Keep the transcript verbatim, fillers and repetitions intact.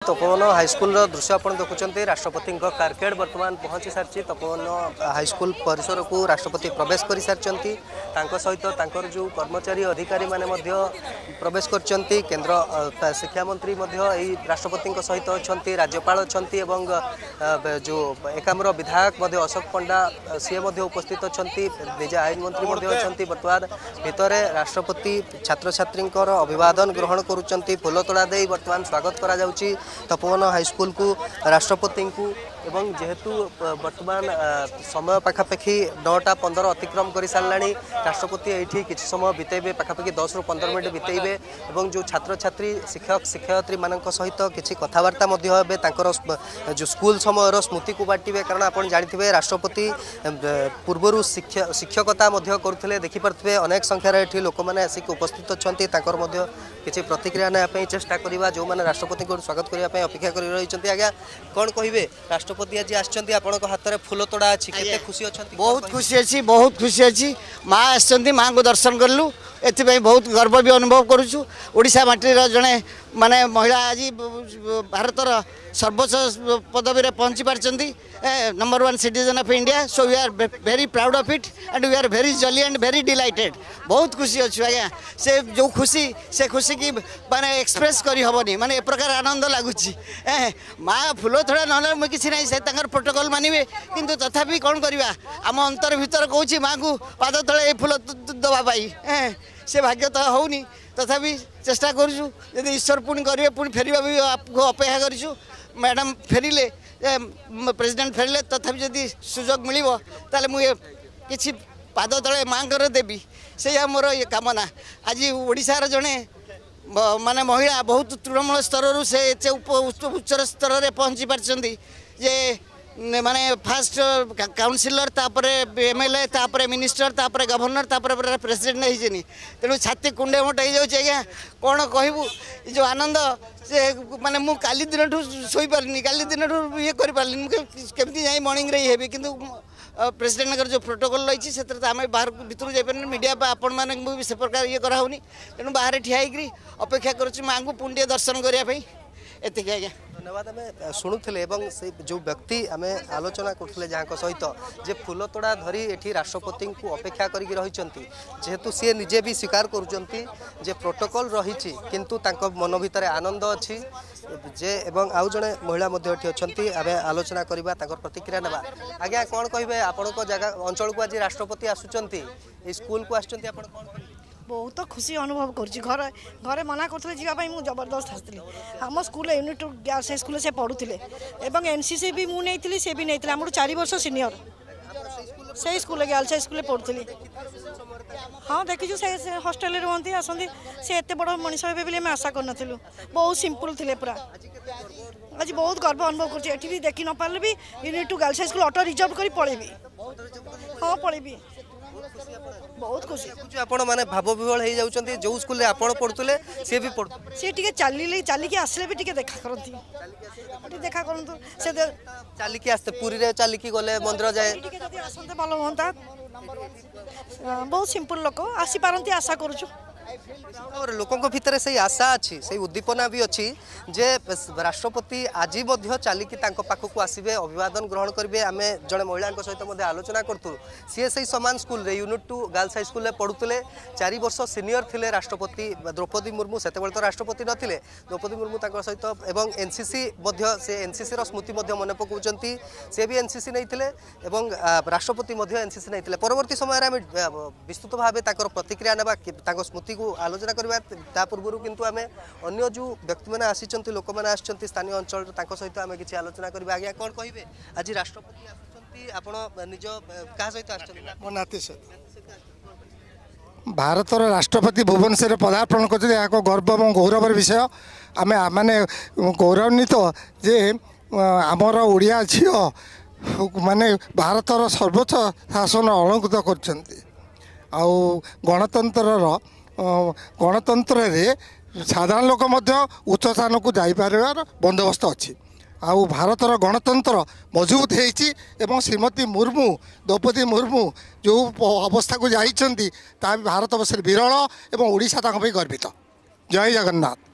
Tapovan high school दृश्य आप देखुं राष्ट्रपति कारकेड बर्तमान पहुंची सारी तपोवन हाईस्कल परिसर को राष्ट्रपति प्रवेश कर सारी सहित जो कर्मचारी अधिकारी माने प्रवेश कर केन्द्र शिक्षा मंत्री राष्ट्रपति सहित अच्छा राज्यपाल अच्छा जो एकाम्र विधायक अशोक पंडा सी उपस्थित अच्छा निज आईन मंत्री अच्छा बर्तमान भितर राष्ट्रपति छात्र छात्री अभिवादन ग्रहण करुँच फूल तोड़ा दे बर्तमान स्वागत करा तपोवन हाईस्कल को राष्ट्रपति को एवं जेहेतु वर्तमान समय पाखापाखि नौटा पंदर अतिक्रम कर सारा राष्ट्रपति ये किसी समय बितेबे पाखापाखि दस रु पंदर मिनट बितेबे और जो छात्र छात्री शिक्षक शिक्षयित्री मान सहित किसी कथबार्ता हे जो स्कूल समय स्मृति को बांटे कारण आप जानते राष्ट्रपति पूर्वर शिक्षकता करुले देखिपे अनेक संख्यार ये लोक मैंने आसिक उपस्थित अच्छा किसी प्रतिक्रिया नापी चेष्टा करवा जो मैंने राष्ट्रपति को स्वागत करने अपेक्षा कर रही आज्ञा कौन कहे राष्ट्रपति आज आसछन्ती आपनको हाथ में फूल तोड़ा अछि केते खुशी अछन्ती बहुत खुशी अछि बहुत खुशी अछि माँ आसछन्ती माँ को दर्शन करलु एथि बहुत गर्व भी अनुभव करूछु ओडिशा माटीर जड़े माने महिला आज भारतर सर्वोच्च पदवी पहुँची party number one citizen of India so we are very proud of it and we are very jolly and very delighted बहुत खुशी अच्छु आज्ञा से जो खुशी से खुशी की माने एक्सप्रेस करी हबनी माने ए प्रकार आनंद लगुच माँ फूल थोड़ा ना मुझे किसी ना से प्रोटोकॉल मानवे किंतु तथापि कौन करवा आम अंतर भीतर कहूँ माँ को पाद तले फूल दवाई से भाग्य तो होनी तथापि चेष्टा करूँ यदि ईश्वर पुणी करेंगे पुणी फेरवा भी आपको अपेक्षा करूँ मैडम फेरिले प्रेसिडेंट फेरिले तथापि जदि सुजोग मिल ताले मुझे किसी पाद तले माँ देवी से मोर ये कामना आज ओडिशार जड़े माने महिला बहुत तृणमूल स्तर से उच्च स्तर में पहुँची पार्टी जे माने फास्ट काउनसिलर तापर एमएलए तापर मिनिस्टर तापर गवर्नर तापर प्रेसिडेंट होनी तेणु छाती कुंडे मोट हो जाऊँ आज्ञा कौन कहबू जो आनंद से माने मु काली दिन ठू शोई पारनी काली दिन ठू ये कर पारनी केमती जाए मॉर्निंग रे हेबी किंतु प्रेसिडेंट जो प्रोटोकॉल रही से आम बाहर भर जापर मीडिया आपण मैंने से प्रकार ये कराऊनी तेणु बाहर ठिया अपेक्षा करुँ माँ को पुणी दर्शन करने एतिक आज्ञा धन्यवाद आम शुणुले से जो व्यक्ति आम आलोचना करते जहाँ सहित जे फूल तोड़ा धरी एठी राष्ट्रपति को अपेक्षा करके रही जेहेतु सी निजे भी स्वीकार करुँचे प्रोटोकॉल रही किंतु तांको मन भितर आनंद अच्छी जे एवं आउ जड़े महिला अच्छी आम आलोचना करवा प्रतिक्रिया ना आज्ञा कौन कहे आपण जगह अंचल को आज राष्ट्रपति आसुंच स्कूल को आसुँच बहुत खुशी अनुभव करुँची घर घरे मना करते जावाई मुझे जबरदस्त आसती आम school unit girls high school से पढ़ुले और एनसीसी भी मुझे से भी नहीं आम चार वर्ष सीनियर से स्कूल गर्ल्स हाई स्कूल पढ़ुली हाँ देखीचु से हस्टेल रुहति आसती से एत बड़ मनीष हे बोली आशा करन बहुत सिंपल थे पूरा आज बहुत गर्व अनुभव कर भी देखी न पारे भी unit two girls high school auto reserve कर पढ़ेबी हाँ पढ़ेबी बहुत खुशी आपण माने भाव विवल हो जाउछन्ती जो स्कूल आपण पढ़ुले से भी पढ़ से टिके चलिले चलिके आसले भी टिके देखा करंती टिके देखा करंतु से चलिके आस्ते पुरी रे चलिके गले मंदिर जाए टिके जदी आसंते भलो होंता बहुत सिंपल लोक आसी पारंती आशा करूछु और लोकों भितर से आशा अच्छी से उद्दीपना भी अच्छी जे राष्ट्रपति आज चलिकी पाखक आसवे अभिवादन ग्रहण करेंगे आम जड़े महिला सहित आलोचना करूँ सी से सामान स्कूल रे unit two girls high school पढ़ुले चार वर्ष सीनियर थिले राष्ट्रपति द्रौपदी मुर्मू से तो राष्ट्रपति नथिले द्रौपदी मुर्मू सहित एवं एनसीसी से एनसीसी स्मृति मन पकाउछन्ती से भी एनसीसी नहीं राष्ट्रपति एनसीसी नहीं परवर्ती समय विस्तृत भाव प्रतिक्रिया ना स्मृति को आलोचना करवा पूर्व किंतु आम अन्य जो व्यक्ति मैंने आसी लोक मैंने आसछन्ती स्थानीय अंचल सहित आम किसी आलोचना करवा आज्ञा कौन कहे आज राष्ट्रपति आसुछन्ती आपण निज क्या सहित आसछन्ती मो नाती सहित भारतर राष्ट्रपति भुवनेश्वर पदार्पण कर गर्व और गौरवर विषय आम माने गौरवान्वित जे आमर ओडिया झील माने भारतर सर्वोच्च शासन अलंकृत कर गणतंत्र गणतंत्र रे साधारण लोक उच्च स्थान को जापार बंदोबस्त अच्छी आउ भारतर गणतंत्र मजबूत हो श्रीमती मुर्मू द्रौपदी मुर्मू जो अवस्था को जाइछन्ती ता भारत वर्ष विरल और ओडिशा गर्वित। जय जगन्नाथ।